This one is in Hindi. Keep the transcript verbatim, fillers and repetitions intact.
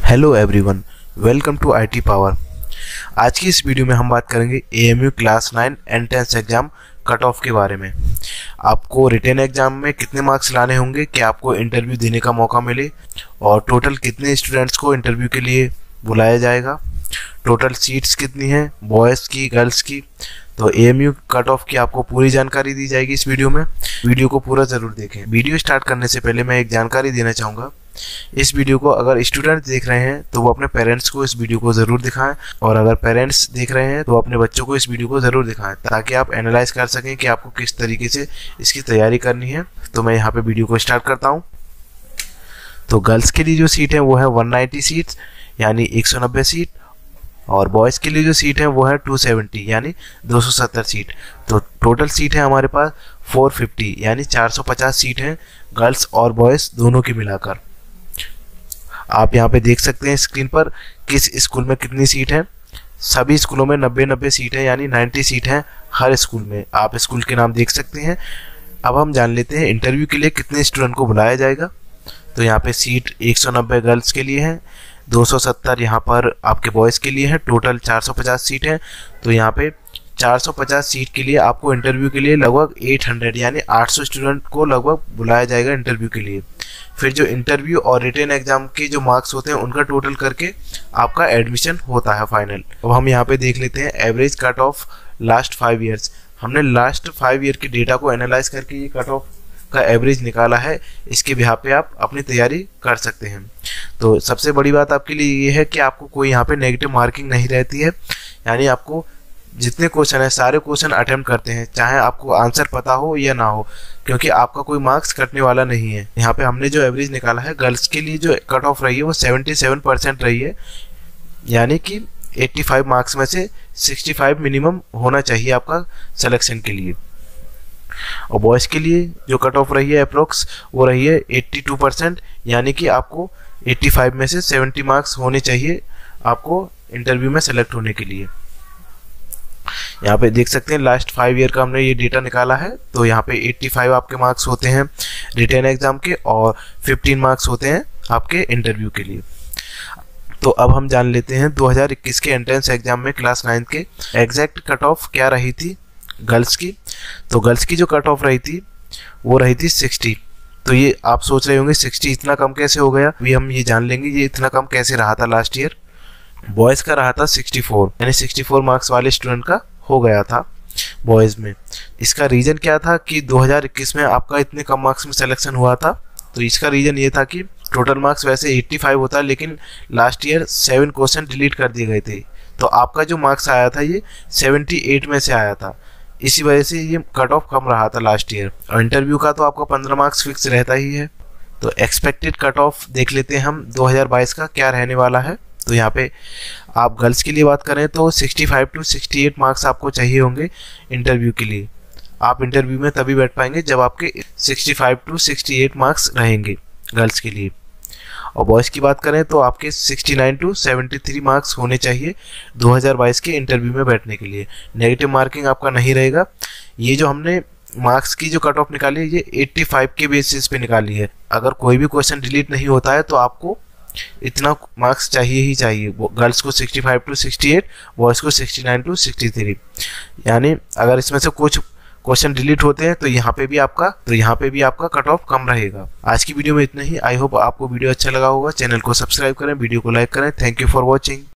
Hello everyone, welcome to IT power. आज की इस वीडियो में हम बात करेंगे AMU class nine entrance exam cut off के बारे में। आपको रिटन एग्जाम में कितने मार्क्स लाने होंगे कि आपको इंटरव्यू देने का मौका मिले, और टोटल कितने स्टूडेंट्स को इंटरव्यू के लिए बुलाया जाएगा, टोटल सीट्स कितनी हैं बॉयज़ की गर्ल्स की। तो एएमयू कट ऑफ की आपको पूरी जानकारी दी जाएगी इस वीडियो में। वीडियो को पूरा ज़रूर देखें। वीडियो स्टार्ट करने से पहले मैं एक जानकारी देना चाहूँगा। इस वीडियो को अगर स्टूडेंट देख रहे हैं तो वो अपने पेरेंट्स को इस वीडियो को ज़रूर दिखाएं, और अगर पेरेंट्स देख रहे हैं तो अपने बच्चों को इस वीडियो को ज़रूर दिखाएं, ताकि आप एनालाइज कर सकें कि आपको किस तरीके से इसकी तैयारी करनी है। तो मैं यहाँ पे वीडियो को स्टार्ट करता हूँ। तो गर्ल्स के लिए जो सीट है वो है वन नाइन्टी सीट्स यानी एक सौ नब्बे सीट, और बॉयज़ के लिए जो सीट है वो है टू सेवेंटी यानी दो सौ सत्तर सीट। तो टोटल सीट है हमारे पास फोर फिफ्टी यानी चार सौ पचास सीट हैं गर्ल्स और बॉयज़ दोनों की मिलाकर। आप यहाँ पे देख सकते हैं स्क्रीन पर किस स्कूल में कितनी सीट है। सभी स्कूलों में नब्बे नब्बे सीट है यानी नब्बे सीट हैं हर स्कूल में। आप स्कूल के नाम देख सकते हैं। अब हम जान लेते हैं इंटरव्यू के लिए कितने स्टूडेंट को बुलाया जाएगा। तो यहाँ पे सीट एक सौ नब्बे गर्ल्स के लिए है, दो सौ सत्तर यहाँ पर आपके बॉयज़ के लिए है, टोटल चार सौ पचास सीट है। तो यहाँ पे चार सौ पचास सीट के लिए आपको इंटरव्यू के लिए लगभग आठ सौ यानी आठ सौ स्टूडेंट को लगभग बुलाया जाएगा इंटरव्यू के लिए। फिर जो इंटरव्यू और रिटन एग्जाम के जो मार्क्स होते हैं उनका टोटल करके आपका एडमिशन होता है फाइनल। अब हम यहाँ पे देख लेते हैं average cut off last five years. हमने लास्ट फाइव ईयर के डेटा को एनालाइज करके ये कट ऑफ का एवरेज निकाला है। इसके बिहार पे आप अपनी तैयारी कर सकते हैं। तो सबसे बड़ी बात आपके लिए ये है कि आपको कोई यहाँ पे नेगेटिव मार्किंग नहीं रहती है, यानी आपको जितने क्वेश्चन है सारे क्वेश्चन अटेम्प्ट करते हैं, चाहे आपको आंसर पता हो या ना हो, क्योंकि आपका कोई मार्क्स कटने वाला नहीं है। यहाँ पे हमने जो एवरेज निकाला है गर्ल्स के लिए जो कट ऑफ रही है वो सतहत्तर परसेंट रही है, यानी कि पचासी मार्क्स में से पैंसठ मिनिमम होना चाहिए आपका सिलेक्शन के लिए। और बॉयज़ के लिए जो कट ऑफ रही है अप्रोक्स वो रही है बयासी परसेंट, यानी कि आपको पचासी में से सत्तर मार्क्स होने चाहिए आपको इंटरव्यू में सेलेक्ट होने के लिए। यहाँ पे देख सकते हैं लास्ट फाइव ईयर का हमने ये डेटा निकाला है। तो यहाँ पे पचासी आपके मार्क्स होते हैं रिटन एग्जाम के, और पंद्रह मार्क्स होते हैं आपके इंटरव्यू के लिए। तो अब हम जान लेते हैं दो हज़ार इक्कीस के एंट्रेंस एग्जाम में क्लास नाइन के एग्जैक्ट कट ऑफ क्या रही थी गर्ल्स की। तो गर्ल्स की जो कट ऑफ रही थी वो रही थी साठ। तो ये आप सोच रहे होंगे साठ इतना कम कैसे हो गया। अभी हम ये जान लेंगे ये इतना कम कैसे रहा था लास्ट ईयर। बॉयज़ का रहा था चौंसठ यानी चौंसठ मार्क्स वाले स्टूडेंट का हो गया था बॉयज़ में। इसका रीज़न क्या था कि दो हज़ार इक्कीस में आपका इतने कम मार्क्स में सिलेक्शन हुआ था। तो इसका रीज़न ये था कि टोटल मार्क्स वैसे पचासी होता है, लेकिन last year seven question delete कर दिए गए थे। तो आपका जो मार्क्स आया था ये अठहत्तर में से आया था, इसी वजह से ये कट ऑफ कम रहा था लास्ट ईयर। और इंटरव्यू का तो आपका पंद्रह मार्क्स फिक्स रहता ही है। तो एक्सपेक्टेड कट ऑफ देख लेते हैं हम दो हज़ार बाईस का क्या रहने वाला है। तो यहाँ पे आप गर्ल्स के लिए बात करें तो पैंसठ टू अड़सठ मार्क्स आपको चाहिए होंगे इंटरव्यू के लिए। आप इंटरव्यू में तभी बैठ पाएंगे जब आपके पैंसठ टू अड़सठ मार्क्स रहेंगे गर्ल्स के लिए। और बॉयज़ की बात करें तो आपके उनहत्तर टू तिहत्तर मार्क्स होने चाहिए दो हज़ार बाईस के इंटरव्यू में बैठने के लिए। नेगेटिव मार्किंग आपका नहीं रहेगा। ये जो हमने मार्क्स की जो कट ऑफ निकाली है ये पचासी के बेसिस पे निकाली है। अगर कोई भी क्वेश्चन डिलीट नहीं होता है तो आपको इतना मार्क्स चाहिए ही चाहिए। गर्ल्स को पैंसठ टू अड़सठ, बॉयज़ को उनहत्तर टू तिहत्तर। यानी अगर इसमें से कुछ क्वेश्चन डिलीट होते हैं तो यहाँ पे भी आपका तो यहाँ पे भी आपका कट ऑफ कम रहेगा। आज की वीडियो में इतना ही। आई होप आपको वीडियो अच्छा लगा होगा। चैनल को सब्सक्राइब करें, वीडियो को लाइक करें। Thank you for watching.